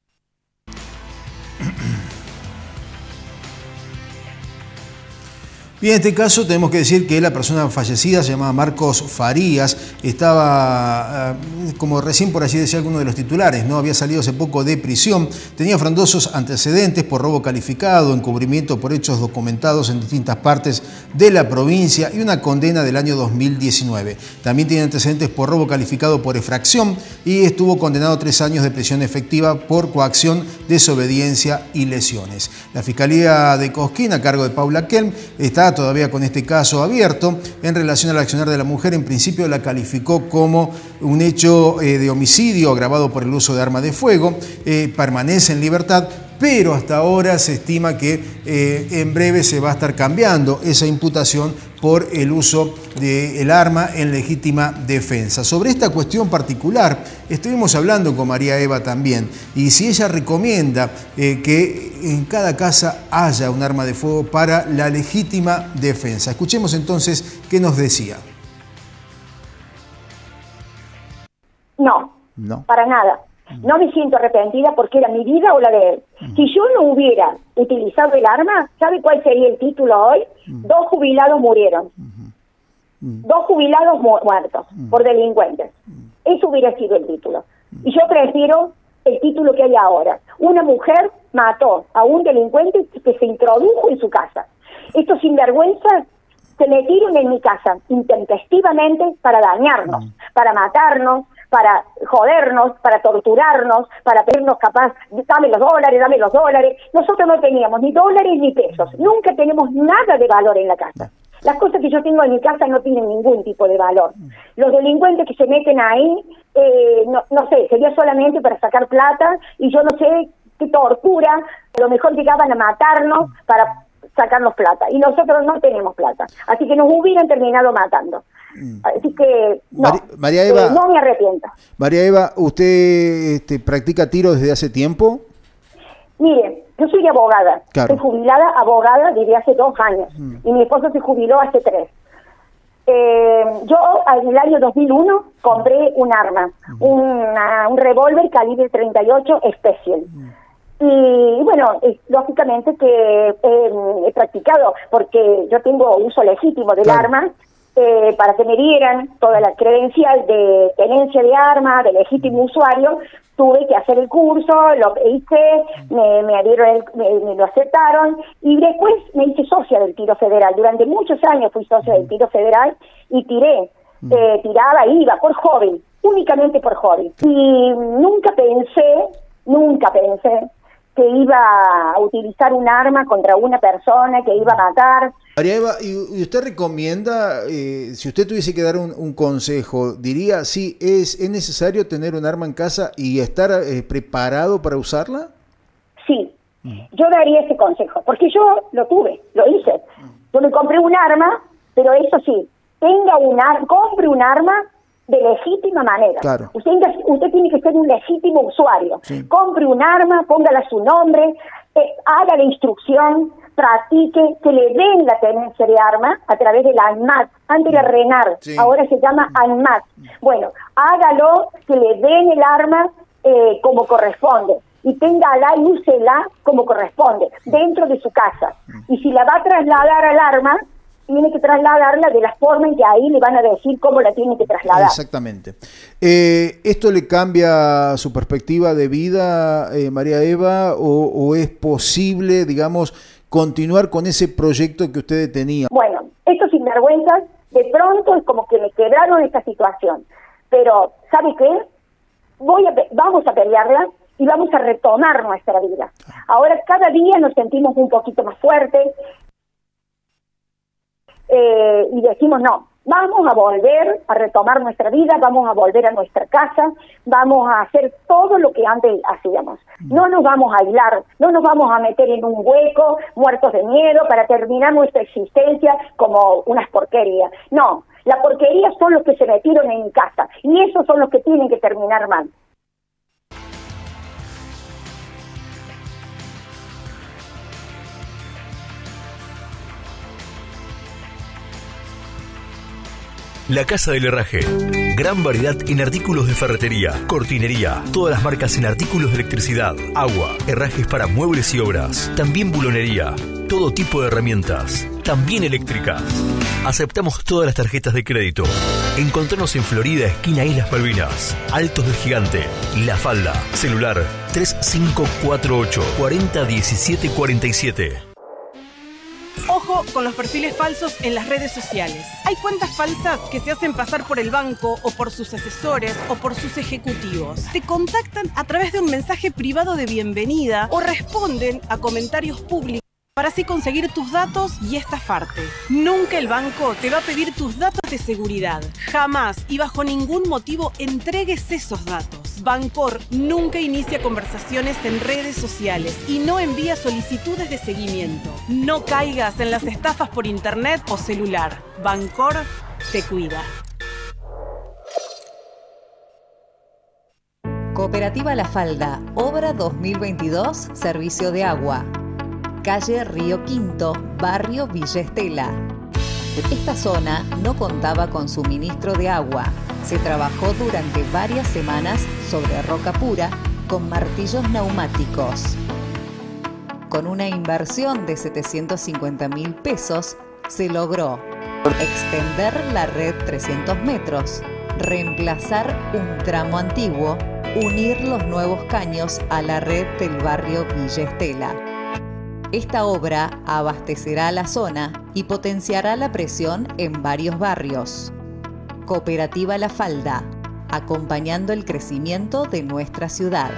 Bien, en este caso tenemos que decir que la persona fallecida se llamaba Marcos Farías, estaba, como recién por allí decía alguno de los titulares, ¿no? Había salido hace poco de prisión, tenía frondosos antecedentes por robo calificado, encubrimiento por hechos documentados en distintas partes de la provincia y una condena del año 2019. También tiene antecedentes por robo calificado por infracción y estuvo condenado a 3 años de prisión efectiva por coacción, desobediencia y lesiones. La Fiscalía de Cosquín, a cargo de Paula Kelm, está todavía con este caso abierto. En relación al accionar de la mujer, en principio la calificó como un hecho de homicidio agravado por el uso de arma de fuego, permanece en libertad, pero hasta ahora se estima que en breve se va a estar cambiando esa imputación por el uso del arma en legítima defensa. Sobre esta cuestión particular estuvimos hablando con María Eva también, y si ella recomienda que en cada casa haya un arma de fuego para la legítima defensa. Escuchemos entonces qué nos decía. No, para nada. No me siento arrepentida porque era mi vida o la de él. Si yo no hubiera utilizado el arma, ¿sabe cuál sería el título hoy? 2 jubilados murieron. 2 jubilados muertos por delincuentes. Eso hubiera sido el título. Y yo prefiero el título que hay ahora. Una mujer mató a un delincuente que se introdujo en su casa. Estos sinvergüenzas se metieron en mi casa intempestivamente para dañarnos, para matarnos, para jodernos, para torturarnos, para pedirnos capaz, dame los dólares. Nosotros no teníamos ni dólares ni pesos, nunca tenemos nada de valor en la casa. Las cosas que yo tengo en mi casa no tienen ningún tipo de valor. Los delincuentes que se meten ahí, no sé, sería solamente para sacar plata, y yo no sé qué tortura, a lo mejor llegaban a matarnos para sacarnos plata, y nosotros no tenemos plata, así que nos hubieran terminado matando. Así que no, María Eva, no me arrepiento. María Eva, ¿usted practica tiro desde hace tiempo? Mire, yo soy abogada, Claro. soy jubilada abogada desde hace 2 años, y mi esposo se jubiló hace 3. Yo en el año 2001 compré un arma, un revólver calibre 38 Special. Y bueno, lógicamente que he practicado, porque yo tengo uso legítimo del arma, para que me dieran toda la credencial de tenencia de arma, de legítimo usuario. Tuve que hacer el curso, lo hice, me lo aceptaron, y después me hice socia del tiro federal. Durante muchos años fui socia del tiro federal y tiraba, iba por hobby, únicamente por hobby. Y nunca pensé que iba a utilizar un arma contra una persona, que iba a matar. María Eva, ¿y usted recomienda, si usted tuviese que dar un consejo, diría, sí, es necesario tener un arma en casa y estar preparado para usarla? Sí, yo daría ese consejo, porque yo lo tuve, lo hice. Yo me compré un arma, pero eso sí, compre un arma de legítima manera. Claro. Usted tiene que ser un legítimo usuario. Sí. Compre un arma, póngala a su nombre, haga la instrucción, practique, que le den la tenencia de arma a través del ANMAT. Antes era RENAR, ahora se llama ANMAT. Bueno, hágalo, que le den el arma como corresponde, y téngala y úsela como corresponde, dentro de su casa. Y si la va a trasladar al arma, tiene que trasladarla de la forma en que ahí le van a decir cómo la tiene que trasladar. Exactamente. ¿Esto le cambia su perspectiva de vida, María Eva, o es posible, digamos, continuar con ese proyecto que ustedes tenían? Bueno, estos sinvergüenzas, de pronto es como que me quebraron esta situación. Pero, ¿sabe qué? Vamos a pelearla y vamos a retomar nuestra vida. Ahora cada día nos sentimos un poquito más fuertes y decimos no, vamos a volver a retomar nuestra vida, vamos a volver a nuestra casa, vamos a hacer todo lo que antes hacíamos. No nos vamos a aislar, no nos vamos a meter en un hueco, muertos de miedo, para terminar nuestra existencia como unas porquerías. No, la porquería son los que se metieron en casa y esos son los que tienen que terminar mal. La Casa del Herraje. Gran variedad en artículos de ferretería, cortinería, todas las marcas en artículos de electricidad, agua, herrajes para muebles y obras, también bulonería, todo tipo de herramientas, también eléctricas. Aceptamos todas las tarjetas de crédito. Encontranos en Florida, esquina Islas Malvinas, Altos del Gigante, La Falda, celular 3548 40 17 47. Ojo con los perfiles falsos en las redes sociales. Hay cuentas falsas que se hacen pasar por el banco o por sus asesores o por sus ejecutivos. Te contactan a través de un mensaje privado de bienvenida o responden a comentarios públicos para así conseguir tus datos y estafarte. Nunca el banco te va a pedir tus datos de seguridad. Jamás y bajo ningún motivo entregues esos datos. Bancor nunca inicia conversaciones en redes sociales y no envía solicitudes de seguimiento. No caigas en las estafas por internet o celular. Bancor te cuida. Cooperativa La Falda, obra 2022, servicio de agua. Calle Río Quinto, barrio Villa Estela. Esta zona no contaba con suministro de agua. Se trabajó durante varias semanas sobre roca pura con martillos neumáticos. Con una inversión de 750.000 pesos, se logró extender la red 300 metros, reemplazar un tramo antiguo, unir los nuevos caños a la red del barrio Villa Estela. Esta obra abastecerá a la zona y potenciará la presión en varios barrios. Cooperativa La Falda, acompañando el crecimiento de nuestra ciudad.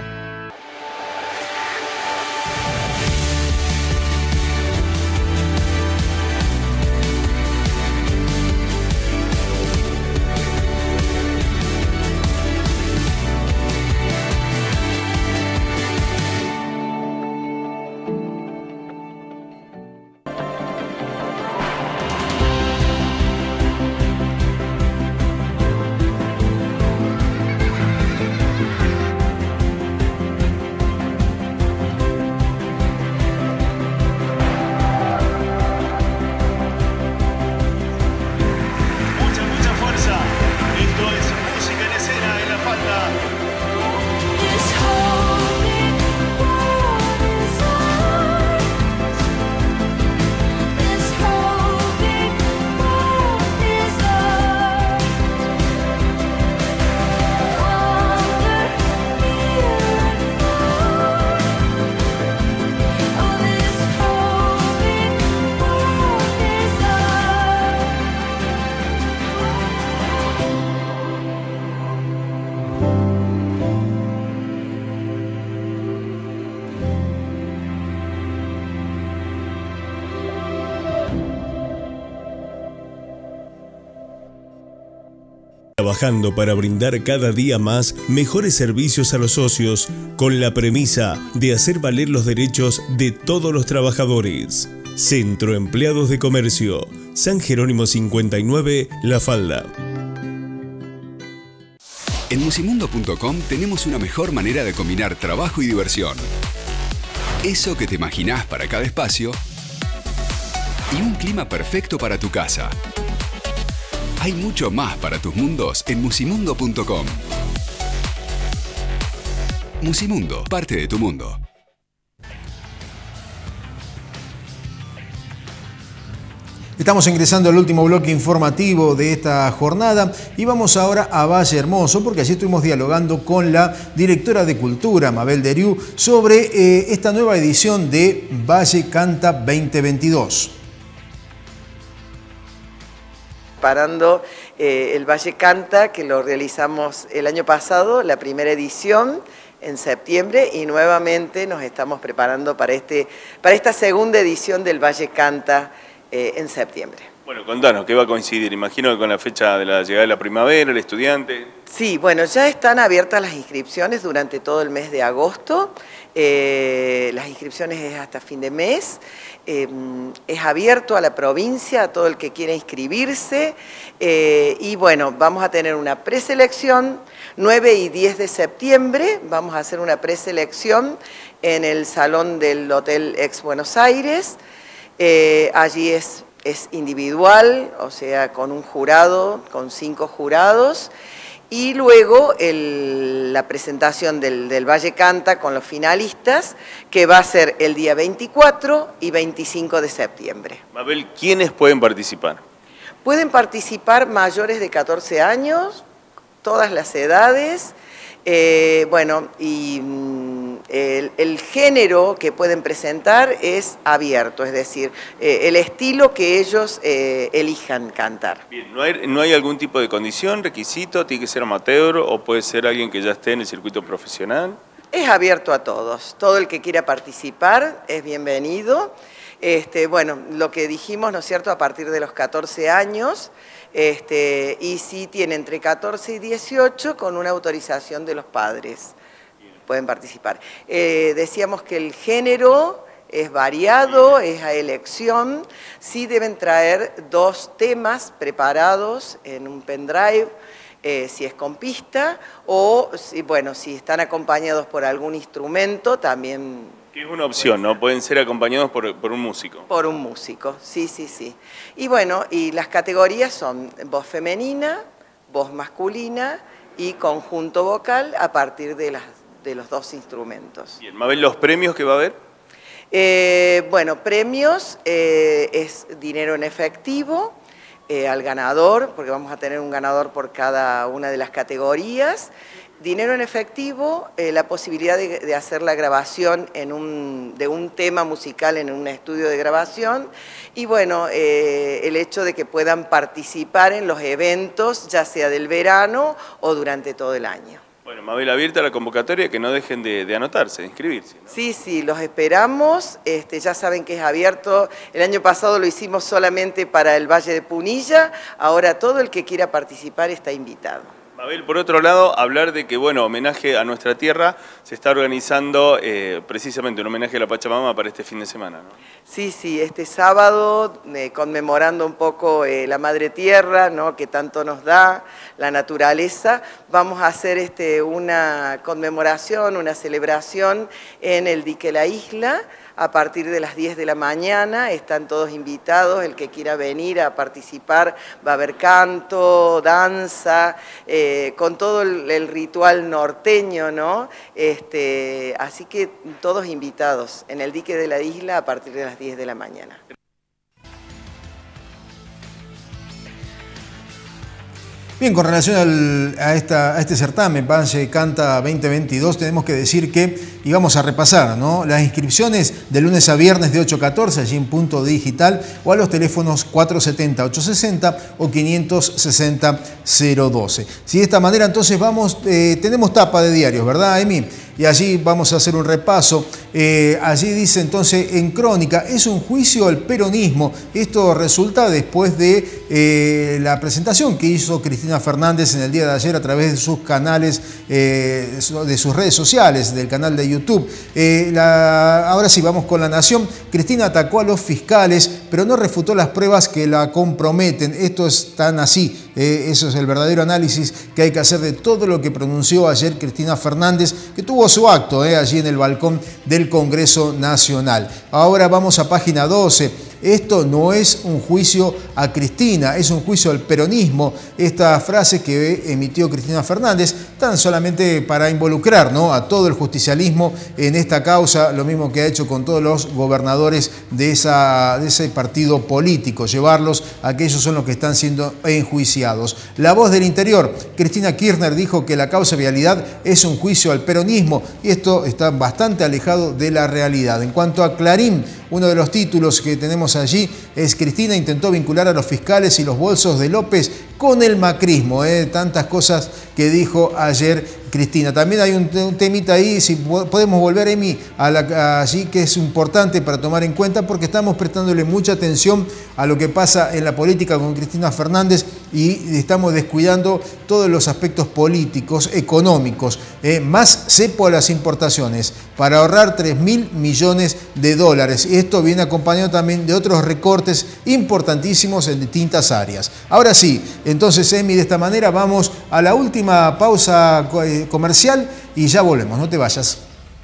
Trabajando para brindar cada día más mejores servicios a los socios con la premisa de hacer valer los derechos de todos los trabajadores. Centro Empleados de Comercio, San Jerónimo 59, La Falda. En musimundo.com tenemos una mejor manera de combinar trabajo y diversión. Eso que te imaginás para cada espacio y un clima perfecto para tu casa. Hay mucho más para tus mundos en musimundo.com. Musimundo, parte de tu mundo. Estamos ingresando al último bloque informativo de esta jornada y vamos ahora a Valle Hermoso, porque allí estuvimos dialogando con la directora de Cultura, Mabel Deriu, sobre esta nueva edición de Valle Canta 2022. Parando el Valle Canta, que lo realizamos el año pasado, la primera edición en septiembre, y nuevamente nos estamos preparando para esta segunda edición del Valle Canta en septiembre. Bueno, contanos, ¿qué va a coincidir? Imagino que con la fecha de la llegada de la primavera, el estudiante. Sí, bueno, ya están abiertas las inscripciones durante todo el mes de agosto. Las inscripciones es hasta fin de mes. Es abierto a la provincia, a todo el que quiera inscribirse. Y bueno, vamos a tener una preselección, 9 y 10 de septiembre. Vamos a hacer una preselección en el salón del Hotel Ex Buenos Aires. Allí es individual, o sea, con un jurado, con 5 jurados, y luego la presentación del Valle Canta con los finalistas, que va a ser el día 24 y 25 de septiembre. Mabel, ¿quiénes pueden participar? Pueden participar mayores de 14 años, todas las edades, bueno, y el género que pueden presentar es abierto, es decir, el estilo que ellos elijan cantar. Bien, ¿no hay algún tipo de condición, requisito? ¿Tiene que ser amateur o puede ser alguien que ya esté en el circuito profesional? Es abierto a todos, todo el que quiera participar es bienvenido. Bueno, lo que dijimos, ¿no es cierto?, a partir de los 14 años, y si tiene entre 14 y 18 con una autorización de los padres pueden participar. Decíamos que el género es variado, es a elección, sí deben traer 2 temas preparados en un pendrive, si es con pista, o bueno, si están acompañados por algún instrumento también. Es una opción, ¿no? Pueden ser acompañados por un músico. Por un músico, sí, sí, sí. Y bueno, y las categorías son voz femenina, voz masculina y conjunto vocal a partir de los 2 instrumentos. Bien, Mabel, ¿los premios que va a haber? Bueno, premios es dinero en efectivo al ganador, porque vamos a tener un ganador por cada una de las categorías. Dinero en efectivo, la posibilidad de hacer la grabación de un tema musical en un estudio de grabación y bueno, el hecho de que puedan participar en los eventos, ya sea del verano o durante todo el año. Bueno, Mabel, abierta la convocatoria, que no dejen de anotarse, de inscribirse, ¿no? Sí, sí, los esperamos, ya saben que es abierto, el año pasado lo hicimos solamente para el Valle de Punilla, ahora todo el que quiera participar está invitado. Mabel, por otro lado, hablar de que, bueno, homenaje a nuestra tierra, se está organizando precisamente un homenaje a la Pachamama para este fin de semana, ¿no? Sí, sí, este sábado, conmemorando un poco la Madre Tierra, ¿no?, que tanto nos da, la naturaleza, vamos a hacer una conmemoración, una celebración en el dique La Isla, a partir de las 10 de la mañana, están todos invitados, el que quiera venir a participar, va a haber canto, danza, con todo el ritual norteño, ¿no? Así que todos invitados en el dique de la isla a partir de las 10 de la mañana. Bien, con relación a este certamen, Valle Canta 2022, tenemos que decir que íbamos a repasar, ¿no?, las inscripciones de lunes a viernes de 8 a 14, allí en Punto Digital, o a los teléfonos 470-860 o 560-012. Si de esta manera, entonces tenemos tapa de diarios, ¿verdad, Emi? Y allí vamos a hacer un repaso. Allí dice entonces en crónica, es un juicio al peronismo. Esto resulta después de la presentación que hizo Cristina Fernández en el día de ayer a través de sus canales, de sus redes sociales, del canal de YouTube. Ahora sí, vamos con La Nación. Cristina atacó a los fiscales, pero no refutó las pruebas que la comprometen. Esto es tan así. Eso es el verdadero análisis que hay que hacer de todo lo que pronunció ayer Cristina Fernández, que tuvo su acto allí en el balcón del Congreso Nacional. Ahora vamos a página 12. esto no es un juicio a Cristina, es un juicio al peronismo. Esta frase que emitió Cristina Fernández, tan solamente para involucrar, ¿no?, a todo el justicialismo en esta causa, lo mismo que ha hecho con todos los gobernadores de ese partido político, llevarlos a que ellos son los que están siendo enjuiciados. La Voz del Interior, Cristina Kirchner, dijo que la causa vialidad es un juicio al peronismo y esto está bastante alejado de la realidad. En cuanto a Clarín, uno de los títulos que tenemos allí es: Cristina intentó vincular a los fiscales y los bolsos de López con el macrismo. Tantas cosas que dijo ayer Cristina. También hay un temita ahí, si podemos volver, Emi, allí, que es importante para tomar en cuenta, porque estamos prestándole mucha atención a lo que pasa en la política con Cristina Fernández y estamos descuidando todos los aspectos políticos, económicos. Más cepo a las importaciones para ahorrar 3.000 millones de dólares. Y esto viene acompañado también de otros recortes importantísimos en distintas áreas. Ahora sí, entonces, Emi, de esta manera vamos a la última pausa comercial y ya volvemos, no te vayas.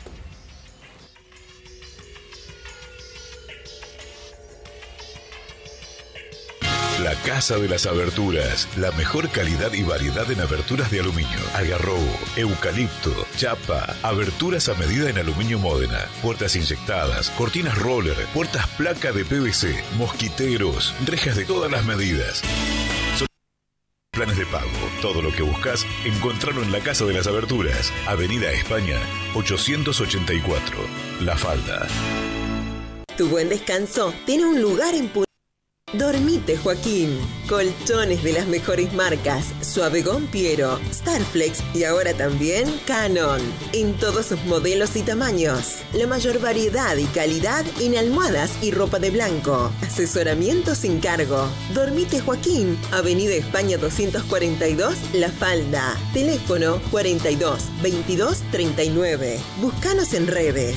La Casa de las Aberturas, la mejor calidad y variedad en aberturas de aluminio, algarrobo, eucalipto, chapa, aberturas a medida en aluminio Módena, puertas inyectadas, cortinas roller, puertas placa de PVC, mosquiteros, rejas de todas las medidas. Planes de pago, todo lo que buscas, encontrarlo en la Casa de las Aberturas, Avenida España, 884, La Falda. Tu buen descanso tiene un lugar en Dormite Joaquín. Colchones de las mejores marcas: Suavegón Piero, Starflex y ahora también Canon. En todos sus modelos y tamaños. La mayor variedad y calidad en almohadas y ropa de blanco. Asesoramiento sin cargo. Dormite Joaquín, Avenida España 242, La Falda. Teléfono 42 22 39. Búscanos en redes.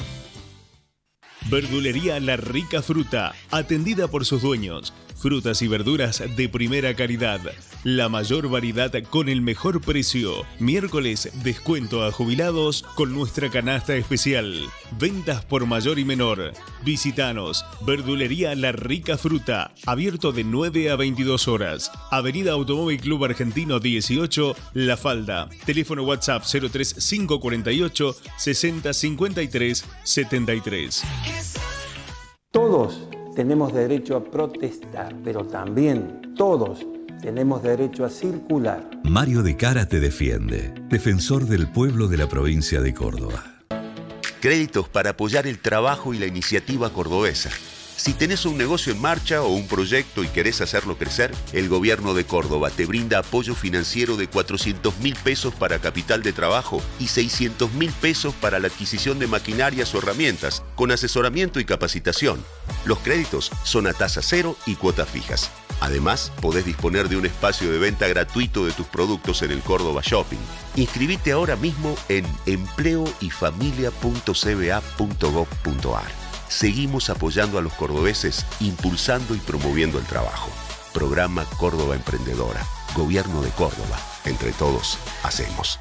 Verdulería La Rica Fruta, atendida por sus dueños. Frutas y verduras de primera calidad. La mayor variedad con el mejor precio. Miércoles, descuento a jubilados con nuestra canasta especial. Ventas por mayor y menor. Visítanos. Verdulería La Rica Fruta, abierto de 9 a 22 horas. Avenida Automóvil Club Argentino 18, La Falda. Teléfono WhatsApp 03548 60 53 73. Todos tenemos derecho a protestar, pero también todos tenemos derecho a circular. Mario de Cara te defiende, defensor del pueblo de la provincia de Córdoba. Créditos para apoyar el trabajo y la iniciativa cordobesa. Si tenés un negocio en marcha o un proyecto y querés hacerlo crecer, el Gobierno de Córdoba te brinda apoyo financiero de 400.000 pesos para capital de trabajo y 600.000 pesos para la adquisición de maquinarias o herramientas, con asesoramiento y capacitación. Los créditos son a tasa cero y cuotas fijas. Además, podés disponer de un espacio de venta gratuito de tus productos en el Córdoba Shopping. Inscribite ahora mismo en empleoyfamilia.cba.gov.ar. Seguimos apoyando a los cordobeses, impulsando y promoviendo el trabajo. Programa Córdoba Emprendedora. Gobierno de Córdoba. Entre todos, hacemos.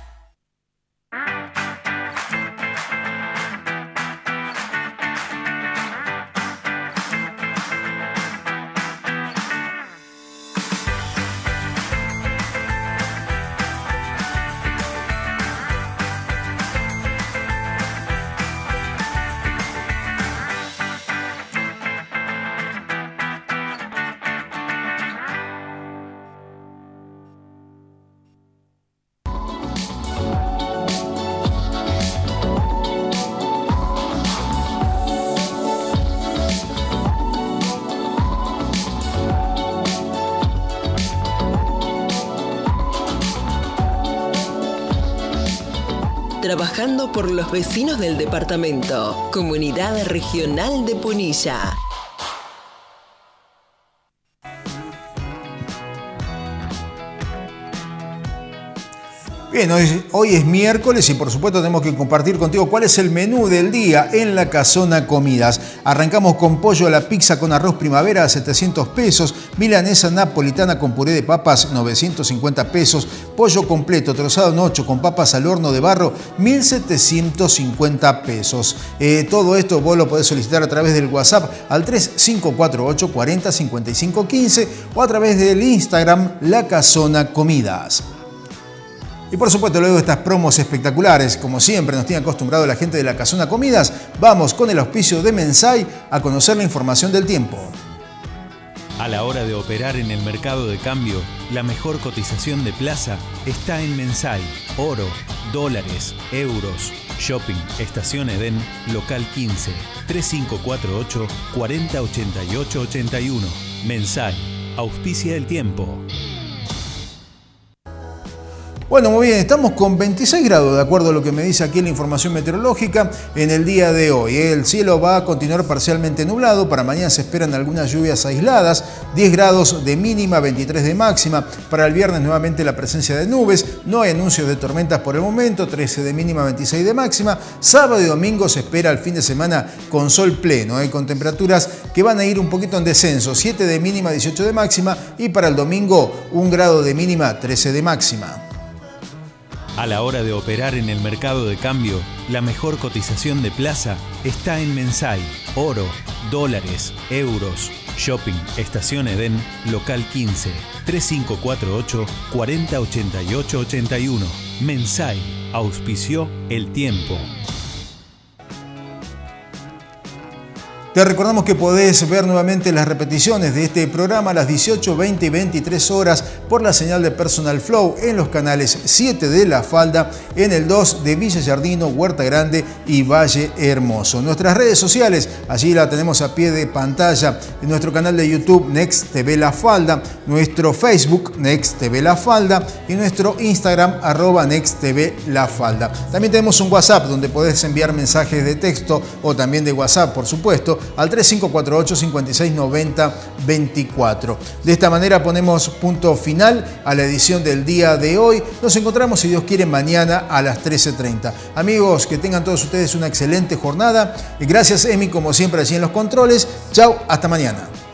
Trabajando por los vecinos del departamento. Comunidad Regional de Punilla. Bien, hoy es miércoles y por supuesto tenemos que compartir contigo cuál es el menú del día en la Casona Comidas. Arrancamos con pollo a la pizza con arroz primavera a 700 pesos, milanesa napolitana con puré de papas 950 pesos, pollo completo trozado en 8 con papas al horno de barro 1.750 pesos. Todo esto vos lo podés solicitar a través del WhatsApp al 3548 40 55 15 o a través del Instagram La Casona Comidas. Y por supuesto, luego de estas promos espectaculares, como siempre nos tiene acostumbrado la gente de la Casona Comidas, vamos con el auspicio de Mensai a conocer la información del tiempo. A la hora de operar en el mercado de cambio, la mejor cotización de plaza está en Mensai. Oro, dólares, euros, shopping, estación Edén, local 15, 3548 4088 81. Mensai, auspicia el tiempo. Bueno, muy bien, estamos con 26 grados, de acuerdo a lo que me dice aquí la información meteorológica en el día de hoy. El cielo va a continuar parcialmente nublado, para mañana se esperan algunas lluvias aisladas, 10 grados de mínima, 23 de máxima. Para el viernes nuevamente la presencia de nubes, no hay anuncios de tormentas por el momento, 13 de mínima, 26 de máxima. Sábado y domingo se espera el fin de semana con sol pleno, con temperaturas que van a ir un poquito en descenso, 7 de mínima, 18 de máxima y para el domingo 1 grado de mínima, 13 de máxima. A la hora de operar en el mercado de cambio, la mejor cotización de plaza está en Mensai. Oro, dólares, euros, shopping, estación Edén, local 15, 3548 4088 81. Mensai, auspició el tiempo. Te recordamos que podés ver nuevamente las repeticiones de este programa a las 18, 20 y 23 horas por la señal de Personal Flow en los canales 7 de La Falda, en el 2 de Villa Giardino, Huerta Grande y Valle Hermoso. Nuestras redes sociales, allí la tenemos a pie de pantalla, en nuestro canal de YouTube Next TV La Falda, nuestro Facebook Next TV La Falda y nuestro Instagram @Next TV La Falda. También tenemos un WhatsApp donde podés enviar mensajes de texto o también de WhatsApp, por supuesto, al 3548 5690 24. De esta manera ponemos punto final a la edición del día de hoy. Nos encontramos, si Dios quiere, mañana a las 13:30. Amigos, que tengan todos ustedes una excelente jornada. Y gracias, Emi, como siempre, allí en los controles. Chau, hasta mañana.